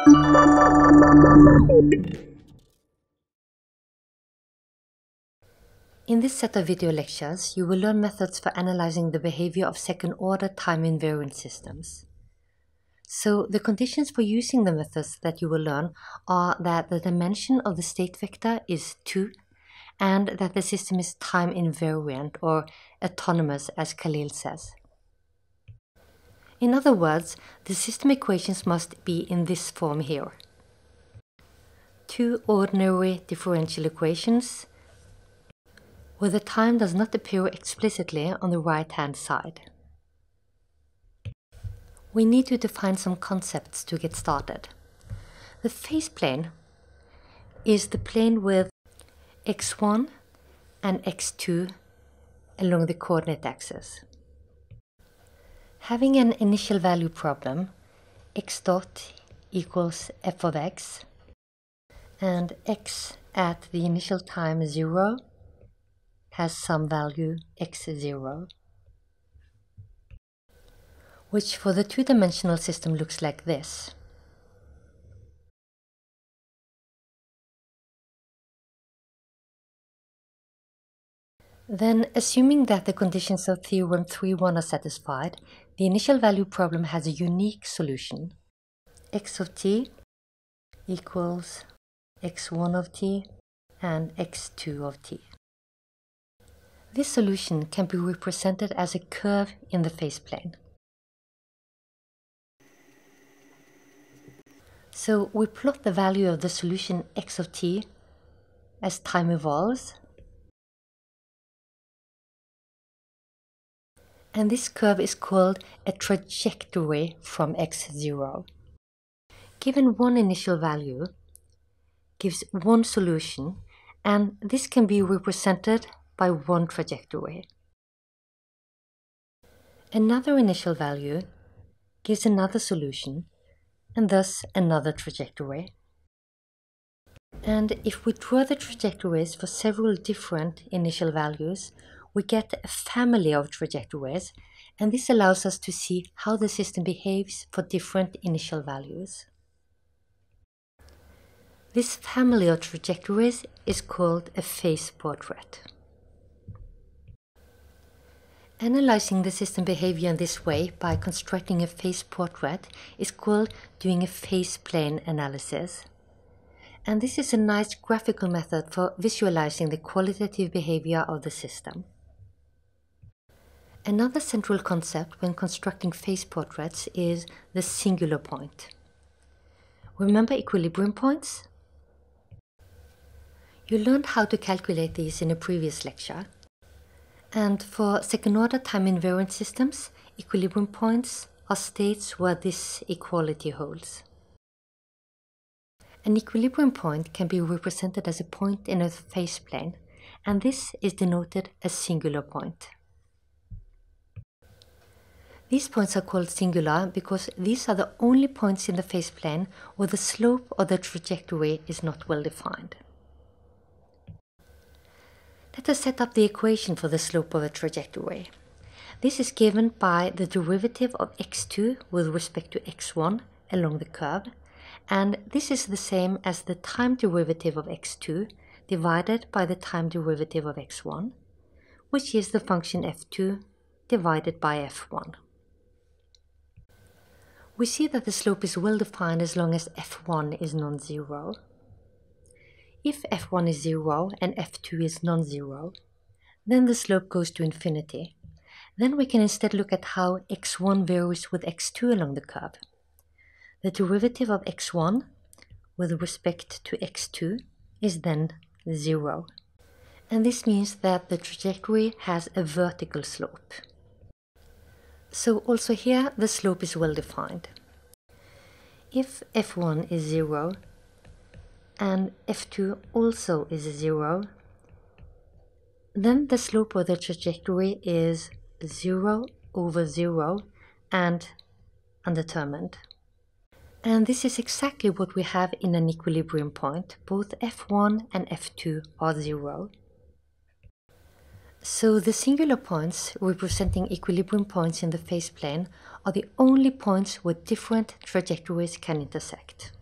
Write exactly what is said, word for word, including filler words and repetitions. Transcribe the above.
In this set of video lectures, you will learn methods for analyzing the behavior of second-order time-invariant systems. So, the conditions for using the methods that you will learn are that the dimension of the state vector is two and that the system is time-invariant or autonomous, as Khalil says. In other words, the system equations must be in this form here. Two ordinary differential equations where the time does not appear explicitly on the right-hand side. We need to define some concepts to get started. The phase plane is the plane with x one and x two along the coordinate axis. Having an initial value problem, x dot equals f of x, and x at the initial time zero has some value x zero, which for the two-dimensional system looks like this. Then, assuming that the conditions of theorem three one are satisfied, the initial value problem has a unique solution. X of t equals x one of t and x two of t. This solution can be represented as a curve in the phase plane. So we plot the value of the solution x of t as time evolves, and this curve is called a trajectory from x zero. Given one initial value gives one solution, and this can be represented by one trajectory. Another initial value gives another solution, and thus another trajectory. And if we draw the trajectories for several different initial values, we get a family of trajectories, and this allows us to see how the system behaves for different initial values. This family of trajectories is called a phase portrait. Analyzing the system behavior in this way by constructing a phase portrait is called doing a phase plane analysis. And this is a nice graphical method for visualizing the qualitative behavior of the system. Another central concept when constructing phase portraits is the singular point. Remember equilibrium points? You learned how to calculate these in a previous lecture. And for second-order time-invariant systems, equilibrium points are states where this equality holds. An equilibrium point can be represented as a point in a phase plane, and this is denoted as singular point. These points are called singular because these are the only points in the phase plane where the slope or the trajectory is not well defined. Let us set up the equation for the slope of a trajectory. This is given by the derivative of x two with respect to x one along the curve, and this is the same as the time derivative of x two divided by the time derivative of x one, which is the function f two divided by f one. We see that the slope is well defined as long as f one is non-zero. If f one is zero and f two is non-zero, then the slope goes to infinity. Then we can instead look at how x one varies with x two along the curve. The derivative of x one with respect to x two is then zero. And this means that the trajectory has a vertical slope. So also here the slope is well defined. If f one is zero, and f two also is zero, then the slope of the trajectory is zero over zero and undetermined. And this is exactly what we have in an equilibrium point. Both f one and f two are zero. So the singular points representing equilibrium points in the phase plane are the only points where different trajectories can intersect.